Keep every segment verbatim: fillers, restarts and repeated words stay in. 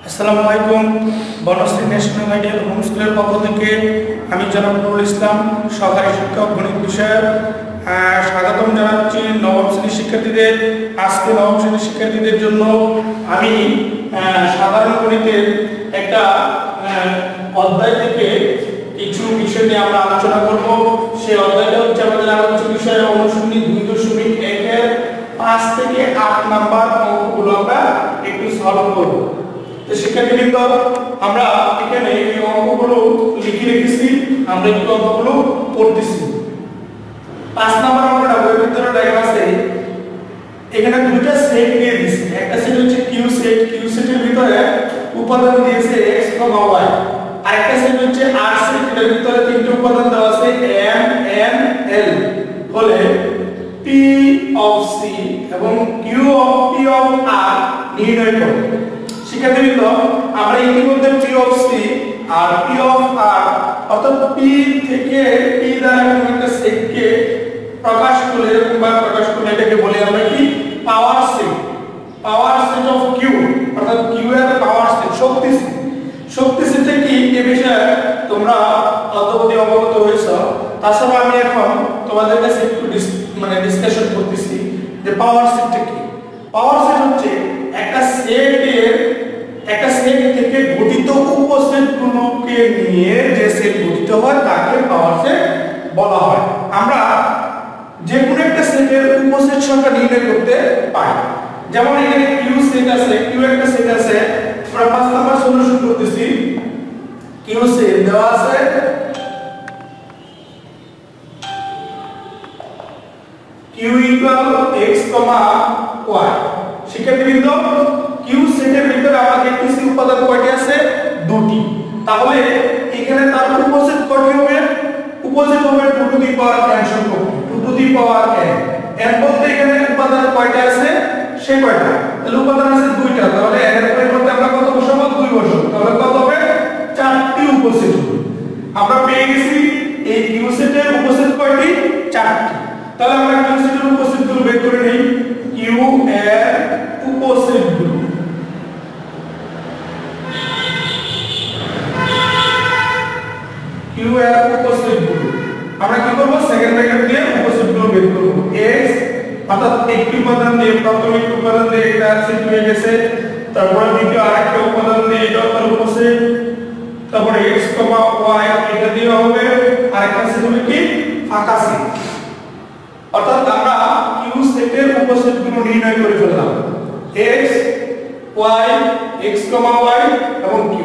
আসসালামু আলাইকুম। Banasree national ideal home স্কুলের পক্ষ থেকে আমি জনাব নুরুল ইসলাম, সহকারী শিক্ষক গণিত বিষয়ের স্বাগতম জানাচ্ছি নবম শ্রেণীর শিক্ষার্থীদের। আজকে নবম শ্রেণীর শিক্ষার্থীদের জন্য আমি সাধারণ গণিতের একটা অধ্যায় থেকে কিছু বিষয় নিয়ে আমরা আলোচনা করব। সেই অধ্যায়টা হচ্ছে আমাদের আলোচ্য বিষয় অনুশীলনী দুই দশমিক একের পাঁচ থেকে আট নাম্বার অঙ্কগুলো আমরা একটু সলভ করব। তো শিক্ষার্থীবৃন্দ, আমরা এখানে এই অঙ্কগুলো লিখে রেখেছি, আমরা একটু অঙ্কগুলো পড়তেছি। পাঁচ নাম্বার অঙ্কটা বইয়ের ভিতরে দেখা আছে, এখানে দুইটা সেট দিয়ে দিয়েছে। একটা সেট হচ্ছে কিউ সেট, কিউ সেটের ভিতরে উপাদান দিয়েছে x, y, আর একটা সেট হচ্ছে আর সেট, এর ভিতরে তিনটি উপাদান দেওয়া আছে m, n, l। হলে p of c এবং q of p of r নির্ণয় করো। শিক্ষার্থীবৃন্দ, আমরা ইতিমধ্যে p of c R p of r অর্থাৎ p থেকে p দ্বারা কোনো একটা সেটকে প্রকাশ করলে বা প্রকাশ করলে এটাকে বলি আমরা কি power set. Power set of q অর্থাৎ q এর পাওয়ার সেট, শক্তি সেট। শক্তি সেটটা কি এই বিষয়ে তোমরা অদ্যাবধি অবগত হয়েছো। তাছাড়া আমি এখন তোমাদের কাছে একটু মানে ডিসকাশন করতেছি যে পাওয়ার সেটটা কি। পাওয়ার সেট হচ্ছে একটা সেটের একটা সেট থেকে গঠিত উপসেটগুলোকে নিয়ে যে সেট গঠিত হয় তাকে পাওয়ার সেট বলা হয়। আমরা যে কোনো একটা সেটের উপসেট সংখ্যা নির্ণয় করতে পারি। যেমন এখানে কিউ সেট আছে, কিউ একটা সেট আছে, আমরা পাঁচ নাম্বার সলিউশন করতেছি। কিউ সেট দেওয়া আছে q ইকুয়াল x, y। শিক্ষার্থীবৃন্দ, কিউ সেটের ভিতরে আমাদের কিছু উপাদান কয়টি আছে? দুটি। তাহলে এখানে তার উপসেট কয়টি হবে? উপসেট হবে two to the power n সংখ্যক, two to the power n। n বলতে এখানে উপাদান কয়টা আছে? সে কয়টা? তাহলে উপাদান আছে দুইটা, তাহলে n এর পরিবর্তে আমরা কত বসাবো? দুই বসাবো। তাহলে কত হবে? চারটি উপসেট হবে। আমরা পেয়ে গেছি এই কিউ সেটের উপসেট কয়টি? চারটি। তাহলে আমরা কিউ সেটের উপসেটগুলো বের করে নেই। কিউ এর উপসেটগুলো কিউ এর উপসেটগুলো আমরা কি করব? সেকেন্ড ব্র্যাকেট দিয়ে উপসেটগুলো বের করব। x অর্থাৎ একটি উপাদান দিয়ে প্রথম একটি উপাদান দিয়ে এটা সেট হয়ে গেছে, তারপর দ্বিতীয় আরেকটা উপাদান দিয়ে এটা তার উপসেট, তারপর x, y এটা দিয়ে হবে আরেকটা সেট হবে কি ফাঁকা সেট। অর্থাৎ আমরা কিউ সেটের উপসেটগুলো নির্ণয় করে ফেললাম, x, y, x, y এবং q।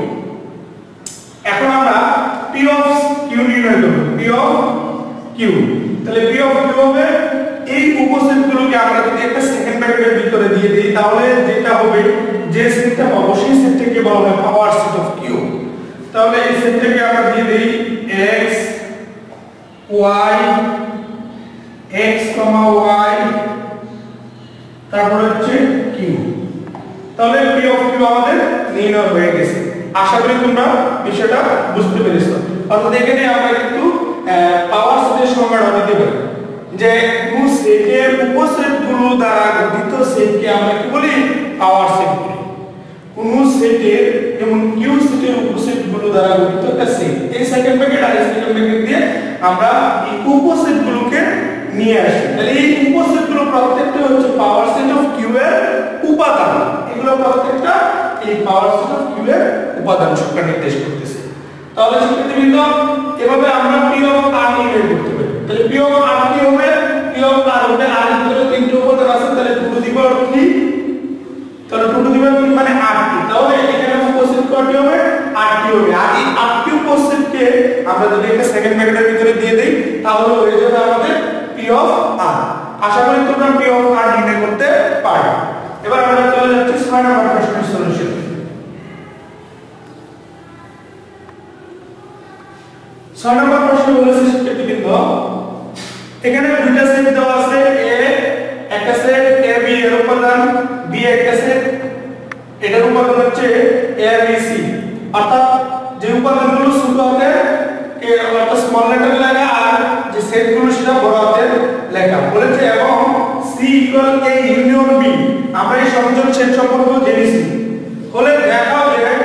এখন আমরা p of q নির্ণয় করব, p of q। তাহলে p of q হবে এই উপসেটগুলোকে আমরা যদি একটা সেকেন্ড ব্র্যাকেটের ভিতরে দিয়ে দেই, তাহলে যেটা হবে যে সেটটা অবশ্যই সেটটাকে বলা হয় পাওয়ার সেট অফ q। তাহলে এই সেটটাকে আমরা দিয়ে দেই x, y, x, y, তারপর হচ্ছে q। তাহলে p of q আমাদের নির্ণয় হয়ে গেছে। আশা করি তোমরা বিষয়টা বুঝতে পেরেছো। অর্থাৎ এখানে আমরা কিন্তু পাওয়ার সেটের সংজ্ঞাটা দিতে পারি যে কোন সেটের উপসেটগুলো দ্বারা গঠিত সেটকে আমরা কি বলি? পাওয়ার সেট বলি। কোন সেটের যেমন কিউ সেটের উপসেটগুলো দ্বারা গঠিত একটা সেট, এই সেকেন্ড ব্র্যাকেট আর সেকেন্ড ব্র্যাকেট দিয়ে আমরা এই উপসেটগুলোকে নিয়ে আসি। তাহলে এই উপসেটগুলো প্রত্যেকটা হচ্ছে পাওয়ার সেট অফ কিউ এর উপাদান। এগুলো প্রত্যেকটা এই পাওয়ার সেট অফ কিউ এর উপাদান সংখ্যা নির্দেশ করতেছে। তাহলে শিক্ষার্থীবৃন্দ, এভাবে আমরা p of r নির্ণয় করতে পারি। তাহলে p of r কি হবে? p of r হবে r এর ভিতরে তিনটি উপাদান আছে, তাহলে two to the power three. তাহলে two to the power three মানে আটটি। তাহলে এখানে উপসেট কয়টি হবে? আটটি হবে। আর এই আটটি উপসেটকে আমরা যদি একটা সেকেন্ড ব্র্যাকেটের ভিতরে দিয়ে দেই, তাহলে হয়ে যাবে আমাদের p of r। আশা করি তোমরা p of r নির্ণয় করতে পারবে। এবার আমরা চলে যাচ্ছি ছয় নম্বর প্রশ্নের সলিউশন। ছয় নম্বর প্রশ্ন বলেছে শিক্ষার্থীবৃন্দ, এখানে দুইটা সেট দেওয়া আছে, a একটা সেট, a b এর উপাদান, b একটা সেট, এটার উপাদান হচ্ছে a b c। অর্থাৎ যে উপাদানগুলো ছোট হাতের কে অর্থাৎ স্মল লেটার লেখা, আর যে সেটগুলো সেটা বড় হাতের লেখা বলেছে, এবং c equal a union b। আমরা এই সংযোগ সেট সম্পর্কে জেনেছি। হলে দেখাও যে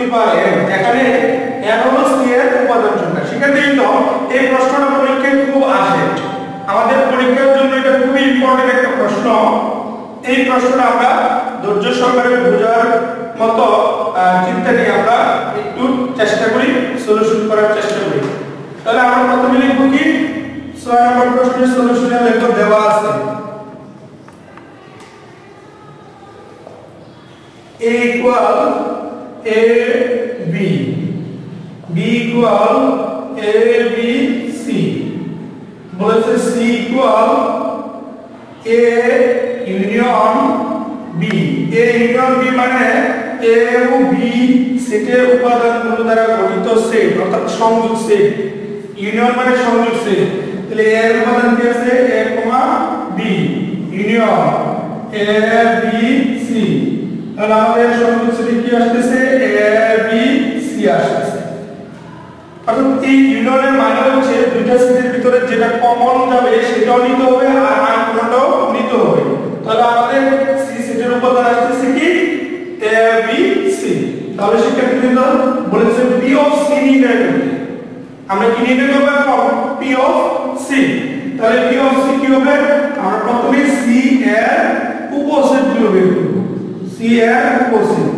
পাওয়ার n, এখানে n হলো c এর উপাদান সংখ্যা। সেক্ষেত্রে তো এই প্রশ্নটা পরীক্ষায় খুব আসে, আমাদের পরীক্ষার জন্য এটা খুবই ইম্পর্টেন্ট একটা প্রশ্ন। এই প্রশ্নটা আমরা ধৈর্য সহকারে বোঝার মতো চিন্তা নিয়ে আমরা একটু চেষ্টা করি, সলিউশন করার চেষ্টা করি। তাহলে আমরা প্রথমে লিখব কি, ছয় নম্বর প্রশ্নের সলিউশনে লিখব দেওয়া আছে a equal a b, b equal a b c, বলেছে c equal a union b, a union b মানে a এবং b সেটের উপাদানগুলো দ্বারা গঠিত সেট, অর্থাৎ সংযোগ সেট। ইউনিয়ন মানে সংযোগ সেট। তাহলে a এর উপাদান কি আছে, a, b union a b c, তাহলে আমাদের সংযোগ সেটে কি আসছে, a b c আসছে। অর্থাৎ এই ইউনিয়নের মানে হচ্ছে দুইটা সেটের ভিতরে যেটা কমন যাবে সেটাও নিতে হবে আর আনকমনটাও নিতে হবে। তাহলে আমাদের c সেটের উপাদান আসছে কি, a b c। তাহলে সেক্ষেত্রে কিন্তু বলেছে p of c নির্ণয় করতে। আমরা কি নির্ণয় করব এখন, p of c। তাহলে p of c কি হবে, আমরা প্রথমে c এর উপসেটগুলো বের করব। c এর উপসেট,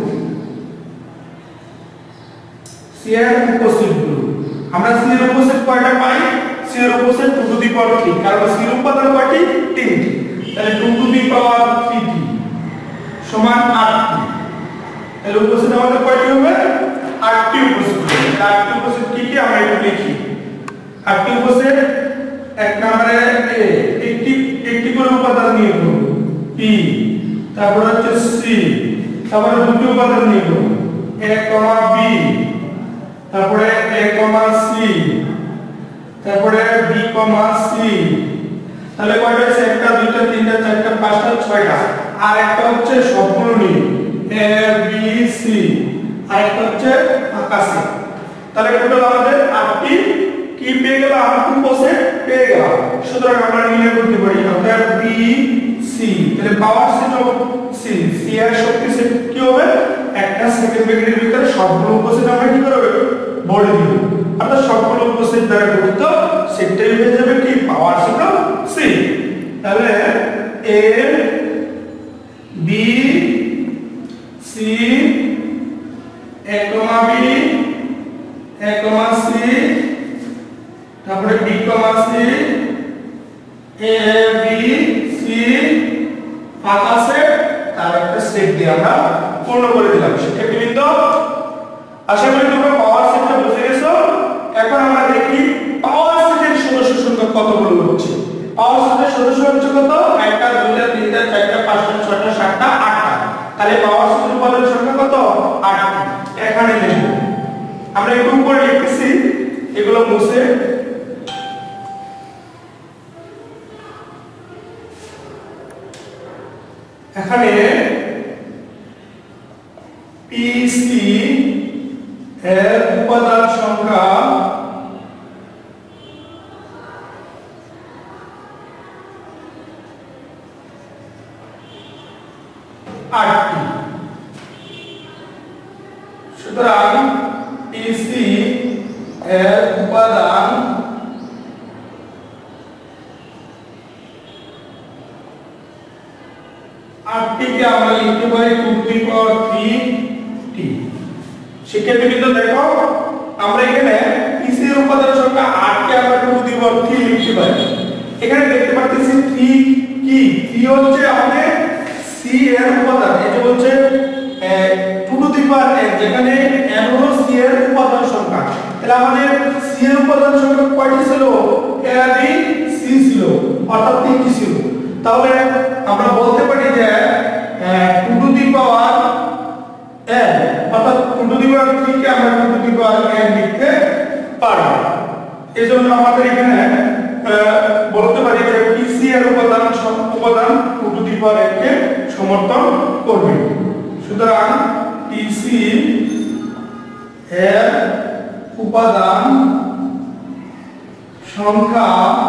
c এর উপসেটগুলো আমরা c এর উপসেট কয়টা পাই, c এর উপসেট two to the power three, কারণ c এর উপাদান কয়টি, তিনটি। তাহলে two to the power three সমান আটটি। তাহলে উপসেট আমাদের কয়টি হবে, আটটি উপসেট। আটটি উপসেট কি কি আমরা একটু লিখি। আটটি উপসেট, এক নম্বরে a, একটি একটি করে উপাদান নিয়ে করব p, তারপর হচ্ছে c, তারপরে দুটি উপাদান নিয়ে করব a, b, তারপরে a, c, তারপরে b, c। তাহলে কয়টা আছে, একটা দুইটা তিনটা চারটা পাঁচটা ছয়টা, আর একটা হচ্ছে সবগুলো নিয়ে a b c, আর একটা হচ্ছে আকাশে। তাহলে টোটাল আমাদের আটটি কি পেয়ে গেল, আটটি উপসেট পেয়ে গেল। সুতরাং আমরা নির্ণয় করতে পারি অর্থাৎ b c, তাহলে power set of c, c এর শক্তি সেট কি হবে, একটা সেকেন্ড ব্র্যাকেটের ভিতরে সবগুলো উপসেট আমরা কি করব, বলে দিব। অর্থাৎ সবগুলো উপসেট দ্বারা গঠিত সেটটাই হয়ে যাবে কি, পাওয়ার সেট অফ c। তাহলে a b c, a b, a c, তারপরে b c, a b c, ফাঁকা সেট, তার একটা সেট দিয়ে আমরা পূর্ণ করে দিলাম। শিক্ষার্থীবৃন্দ, আশা করি তোমরা পাওয়ার সেটটা বুঝে গেছো। এখন আমরা দেখি পাওয়ার সেটের সদস্য সংখ্যা কতগুলো হচ্ছে। পাওয়ার সেটের সদস্য হচ্ছে কত, একটা দুইটা তিনটা চারটা পাঁচটা ছয়টা সাতটা আটটা। তাহলে পাওয়ার সেটের উপাদান সংখ্যা কত, আটটি। এখানে লিখব, আমরা একটু উপরে লিখতেছি, এগুলো মুছে এখানে pc এর উপাদান সংখ্যা আটটি। সুতরাং pc এর উপাদান আটটিকে আমরা লিখতে পারি two to the power three টি। শিক্ষার্থীবৃন্দ দেখো, আমরা এখানে pc এর উপাদান সংখ্যা আট কে আমরা two to the power three লিখতে পারি। এখানে দেখতে পাচ্ছি থ্রি কি, থ্রি হচ্ছে আমাদের c এর উপাদান, এই যে বলছে two to the power n, যেখানে n হলো c এর উপাদান সংখ্যা। তাহলে আমাদের c এর উপাদান সংখ্যা কয়টি ছিল, a b c ছিল, অর্থাৎ তিনটি ছিল। তাহলে আমরা বলতে পারি যে two to the power n, অর্থাৎ two to the power three কে আমরা two to the power n লিখতে পারি। এজন্য আমাদের এখানে বলতে পারি যে pc এর উপাদান উপাদান two to the power n কে সমর্থন করবে। সুতরাং pc এর উপাদান সংখ্যা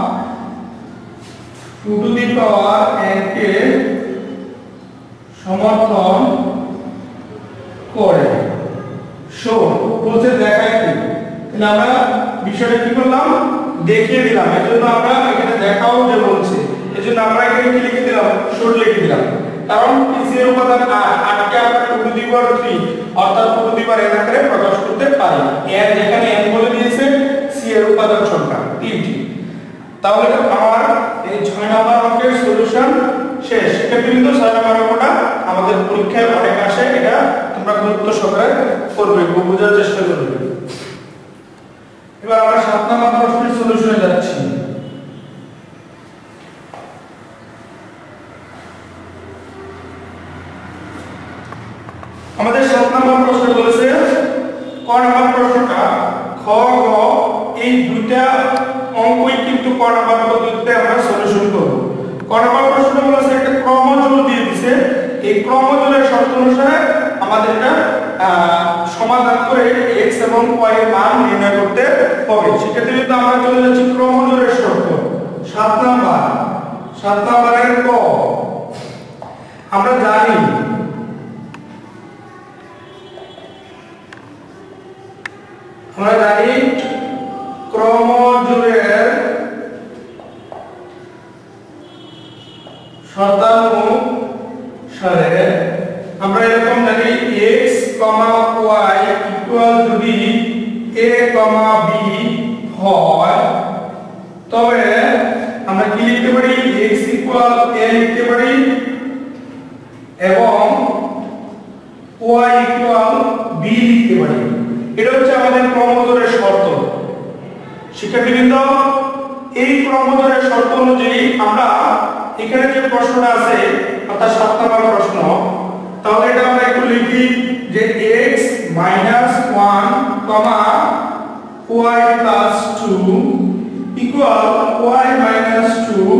two to the power n কে সমর্থন করে। শো বলতে দেখায় কি, তাহলে আমরা বিষয়টা কি করলাম দেখিয়ে দিলাম, এজন্য আমরা এখানে দেখাও যে বলছে, এজন্য আমরা এখানে কি লিখে দিলাম শো লিখে দিলাম। কারণ পিসি এর উপাদান আট, আটকে আমরা two to the power three অর্থাৎ two to the power n আকারে প্রকাশ করতে পারি। এর যেখানে n বলে দিয়েছে সি এর উপাদান সংখ্যা তিনটি। তাহলে আমার এই ছয় নম্বর অঙ্কের সলিউশন শেষ। কিন্তু ছয় নম্বর অঙ্কটা আমাদের পরীক্ষায় অনেক আসে, এটা তোমরা গুরুত্ব সহকারে করবে, বোঝার চেষ্টা করবে। এবার আমরা সাত নম্বর প্রশ্নের সলিউশনে যাচ্ছি। আমাদের সাত নম্বর প্রশ্ন বলেছে ক নম্বর প্রশ্নটা খ গ এই দুইটা অঙ্কই কিন্তু ক নম্বর পদ্ধতিতে আমরা সলিউশন করব। ক নম্বর প্রশ্নটা বলেছে একটা ক্রমজোড় দিয়ে দিয়েছে, এই ক্রমজোড়ের শর্ত অনুসারে আমাদের এটা সমাধান করে x এবং y এর মান নির্ণয় করতে হবে। সেক্ষেত্রে কিন্তু আমরা চলে যাচ্ছি ক্রমজোড়ের শর্ত। সাত নম্বর সাত নম্বরের ক আমরা জানি আমরা জানি ক্রমজোড়ের শর্তানুসারে আমরা এরকম জানি x, y ইকুয়াল যদি a, b হয় তবে আমরা কি লিখতে পারি x ইকুয়াল a লিখতে পারি এবং y ইকুয়াল b লিখতে পারি। এটা হচ্ছে আমাদের ক্রমজোড়ের শর্ত। শিক্ষার্থীবৃন্দ এই ক্রমজোড়ের শর্ত অনুযায়ী আমরা এখানে যে প্রশ্নটা আছে অর্থাৎ সাত নম্বর প্রশ্ন, তাহলে এটা আমরা একটু লিখি যে x minus one, y plus two equal y minus two,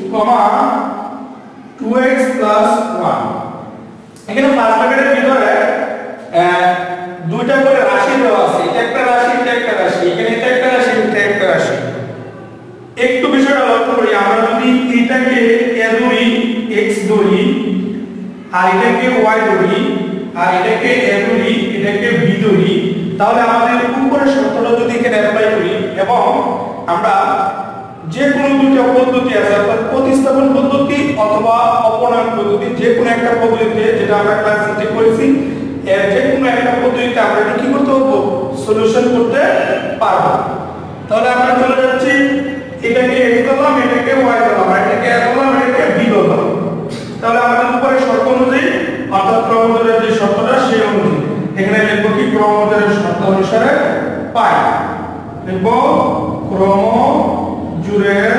two x plus one। এখানে ফার্স্ট ব্র্যাকেটের ভিতরে দুইটা করে রাশি দেওয়া আছে, এটা একটা রাশি এটা একটা রাশি, এখানে এটা একটা রাশি এটা একটা রাশি। একটু বিষয়টা লক্ষ্য করি, আমরা যদি এটাকে a ধরি x ধরি আর এটাকে y ধরি আর এটাকে a ধরি এটাকে b ধরি, তাহলে আমাদের উপরের শর্তটা যদি এখানে অ্যাপ্লাই করি এবং আমরা যে কোনো দুটো পদ্ধতি আছে অর্থাৎ প্রতিস্থাপন পদ্ধতি অথবা অপনয়ন পদ্ধতি, যে কোনো একটা পদ্ধতিতে যেটা আমরা ক্লাসে করেছি এর যে কোনো একটা পদ্ধতিতে আমরা এটা কি করতে পারবো সলিউশন করতে পারবো। তাহলে আমরা চলে যাচ্ছি এটাকে x ধরলাম এটাকে y ধরলাম এটাকে a ধরলাম এটাকে b ধরলাম। তাহলে আমাদের উপরে শর্ত অনুযায়ী অর্থাৎ ক্রমজোড়ের যে শর্তটা সেই অনুযায়ী এখানে লিখব কি ক্রমজোড়ের শর্ত অনুসারে পাই, লিখব ক্রমজোড়ের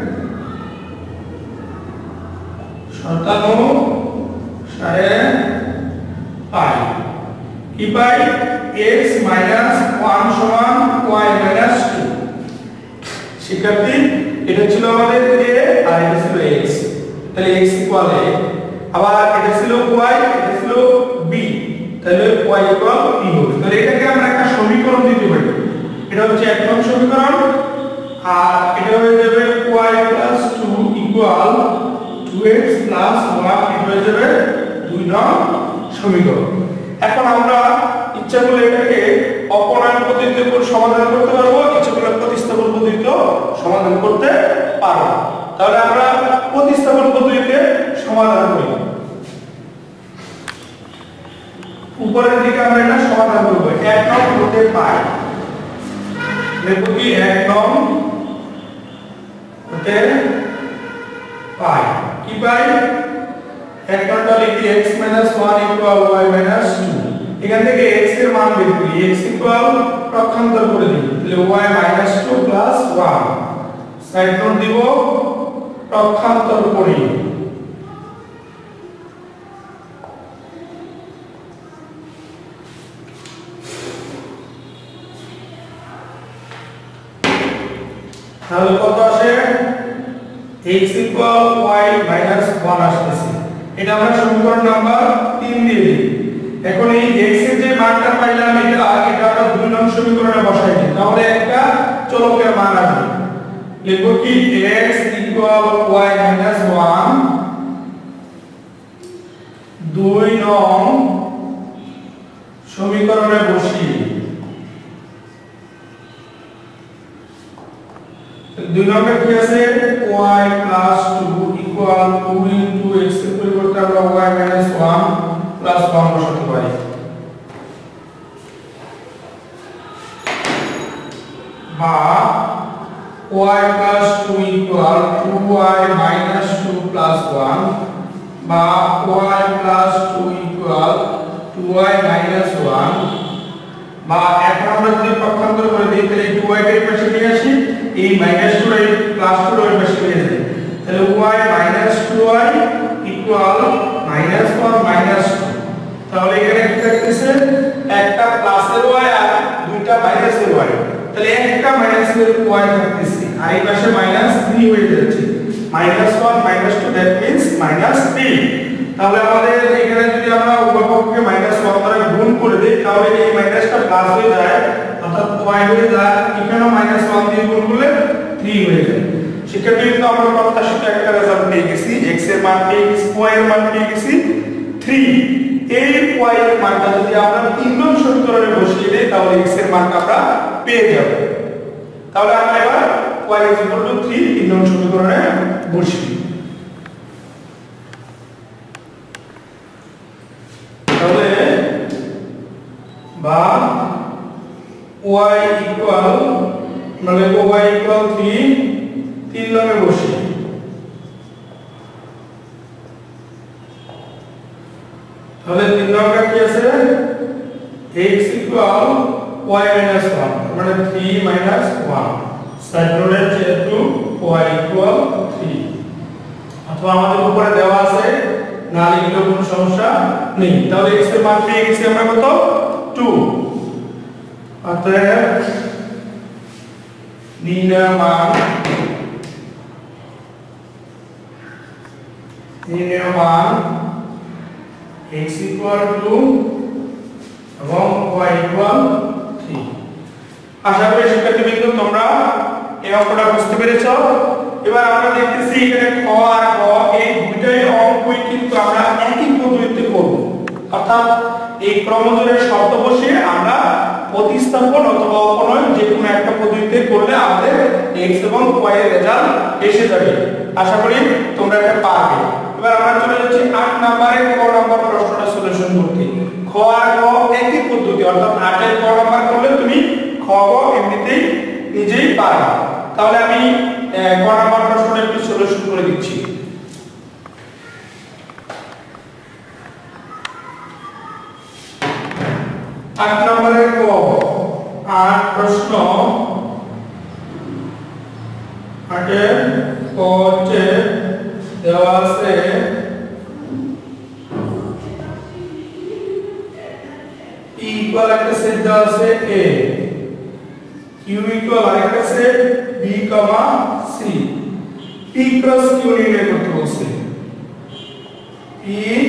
শর্তানুসারে পাই কি পাই x minus one সমান y minus two। শিক্ষার্থী এটা ছিল আমাদের a আর এটা ছিল x, তাহলে x ইকুয়াল a, আবার এটা ছিল y এটা ছিল b, তাহলে y ইকুয়াল b হবে। তাহলে এটাকে আমরা একটা সমীকরণ দিতে পারি, এটা হচ্ছে এক নং সমীকরণ আর এটা হয়ে যাবে y plus two equal two x plus one, এটা হয়ে যাবে দুই নং সমীকরণ। এখন আমরা ইচ্ছা করলে এটাকে অপনয়ন পদ্ধতিতে সমাধান করতে পারবো, ইচ্ছা করলে প্রতিস্থাপন পদ্ধতিতে সমাধান করতে পারবো। তাহলে আমরা প্রতিস্থাপন পদ্ধতিতে সমাধান করি, উপরের দিকে আমরা এটা সমাধান করব। এক নং হতে পাই দেখব কি এক নং হতে পাই কি পাই এক নংটা লিখি x minus one equal y minus two। এখান থেকে x এর মান বের করি, x equal পক্ষান্তর করে দিই তাহলে y minus two plus one, side note দিব পক্ষান্তর করি। তাহলে কত আসে x equal y minus one আসছে। এটা আমরা সমীকরণ নাম্বার তিন দিয়ে দিই। এখন এই x এর যে মানটা পাইলাম এটা এটা আমরা দুই নং সমীকরণে বসাই দিই, তাহলে একটা চলকের মান আসবে। লিখব কি x equal y minus one, দুই নং সমীকরণে বসিয়ে দুই নম্বর কি আছে y plus two equal two into x এর পরিবর্তে আমরা y minus one plus one বসাতে পারি বা y plus two equal two y minus two plus one বা y plus two equal two y minus one বা এখন আমরা যদি পক্ষান্তর করে দিই তাহলে two y এর পাশে নিয়ে আসি এই minus two y plus two y এর পাশে নিয়ে যাই তাহলে y minus two y equal minus one minus two তাহলে এখানে কি থাকতেছে একটা প্লাসের y আর দুইটা মাইনাসের y তাহলে একটা মাইনাসের y থাকতেছে আর এই পাশে মাইনাস three হয়ে যাচ্ছে minus one minus two that means minus three তাহলে আমাদের এখানে যদি আমরা উভয় পক্ষকে minus one দ্বারা গুণ করে দেই তাহলে এই মাইনাসটা প্লাস হয়ে যায় অর্থাৎ y হয়ে যায় এখানেও minus one দিয়ে গুণ করলে three হয়ে যায় শিক্ষার্থী কিন্তু আমরা প্রত্যাশিত একটা রেজাল্ট পেয়ে গেছি x এর মান পেয়ে গেছি y এর মান পেয়ে গেছি three এই y এর মানটা যদি আমরা তিন নং সমীকরণে বসিয়ে দেই তাহলে x এর মানটা আমরা পেয়ে যাব তাহলে আমরা এবার y three তিন নং সমীকরণে বসিয়ে তাহলে বা y equal মানে y equal three তিন নং এ বসিয়ে তাহলে তিন নম্বর কি আছে x equal y minus one মানে three minus one সাইড নোডে যেহেতু y equal three অথবা আমাদের উপরে দেওয়া আছে না লিখলেও কোনো সমস্যা নেই তাহলে x এর মান পেয়ে গেছি আমরা কত two অতএব নির্ণয় মান নির্ণয় মান x equal to এবং y equal three আশা করি শিক্ষার্থীবৃন্দ তোমরা এই অঙ্কটা বুঝতে পেরেছো এবার আমরা দেখতেছি এখানে ক আর গ এই দুইটাই অঙ্কই কিন্তু আমরা একই পদ্ধতিতে করব অর্থাৎ এই ক্রমজোড়ের শর্ত বসিয়ে আমরা প্রতিস্থাপন অথবা অপনয়ন যে কোনো একটা পদ্ধতিতে করলে আমাদের x এবং y এর রেজাল্ট এসে যাবে আশা করি তোমরা এটা পারবে এবার আমরা চলে যাচ্ছি আট নম্বরে ক নম্বর প্রশ্নটা সলিউশন করতে খ আর গ একই পদ্ধতি অর্থাৎ আট এর ক নম্বর করলে তুমি খ গ এমনিতেই নিজেই পারবে তাহলে আমি ক নম্বর প্রশ্নটা একটু সলিউশন করে দিচ্ছি আট নম্বরে ক আট প্রশ্ন আটে ক হচ্ছে দেওয়া আছে E ইকুয়াল একটা সেট দেওয়া আছে A Q ইকুয়াল আরেকটা set B, C P cross Q নির্ণয় করতে বলছে P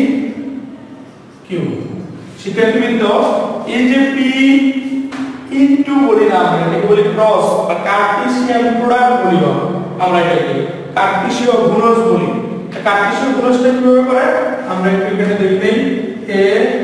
Q শিক্ষার্থীবৃন্দ এই যে P ইনটু বলি না আমরা এটাকে বলি ক্রস বা কার্টেসিয়ান প্রোডাক্ট বলি আমরা এটাকে কার্টেসীয় গুণজ বলি কার্টেসীয় গুণজটা কিভাবে করে আমরা একটু এখানে দেখি নেই A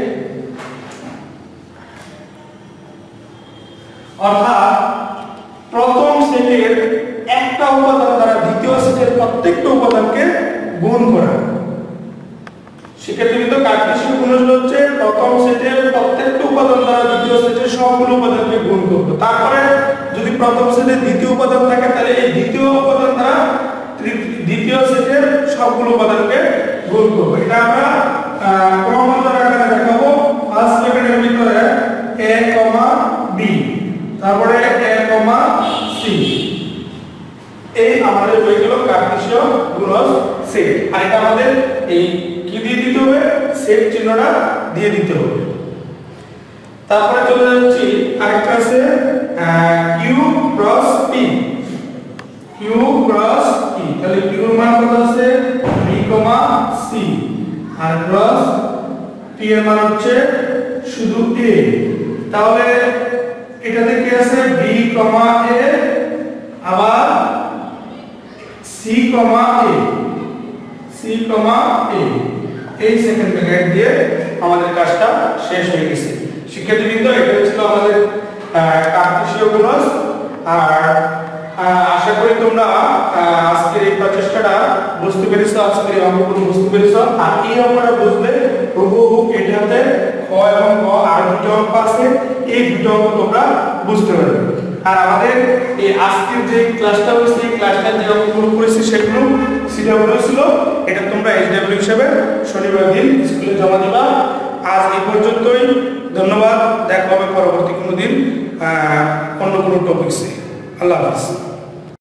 অর্থাৎ প্রথম সেটের একটা উপাদান দ্বারা দ্বিতীয় সেটের প্রত্যেকটা উপাদানকে গুণ করা সেক্ষেত্রে কার্টেসীয় গুণজ হচ্ছে প্রথম সেটের প্রত্যেকটা উপাদান দ্বারা দ্বিতীয় সেটের সবগুলো উপাদানকে গুণ করব তারপরে যদি প্রথম সেটের দ্বিতীয় উপাদান থাকে তাহলে এই দ্বিতীয় উপাদান দ্বারা দ্বিতীয় সেটের সবগুলো উপাদানকে গুণ করব এটা আমরা ক্রমানুসারে আকারে দেখাবো ফার্স্ট ব্র্যাকেটের ভিতরে a, b তারপরে a, c এই আমাদের হয়ে গেল কার্টেসীয় গুণজ সেট আর এটা আমাদের এই কি দিয়ে দিতে হবে সেট চিহ্নটা দিয়ে দিতে হবে তারপরে চলে যাচ্ছি আরেকটা আছে q cross p q cross p তাহলে q এর মান কত আছে b, c আর ক্রস p এর মান হচ্ছে শুধু a তাহলে এটাতে কি আছে b, a আবার c, a c, a এই সেকেন্ড ব্র্যাকেট দিয়ে আমাদের কাজটা শেষ হয়ে গেছে শিক্ষার্থীবৃন্দ, এটা ছিল আমাদের কার্টেসীয় গুণজ। আর আশা করি তোমরা আজকের এই প্রচেষ্টাটা বুঝতে পেরেছো, আজকের এই অঙ্কগুলো বুঝতে পেরেছো। আর এই অঙ্কটা বুঝলে হুবহু এটাতে খ এবং গ আর দুটো অঙ্ক আছে, এই দুটো অঙ্ক তোমরা বুঝতে পারবে। আর আমাদের এই আজকের যে ক্লাসটা হয়েছে, এই ক্লাসটা যে অঙ্কগুলো করেছি সেগুলো সিডাব্লিউ ছিল, এটা তোমরা এইচডাব্লিউ হিসেবে শনিবার দিন স্কুলে জমা দিবা। আজ এই পর্যন্তই, ধন্যবাদ। দেখা হবে পরবর্তী কোনো দিন অন্য কোনো টপিকসে। আল্লাহ হাফেজ।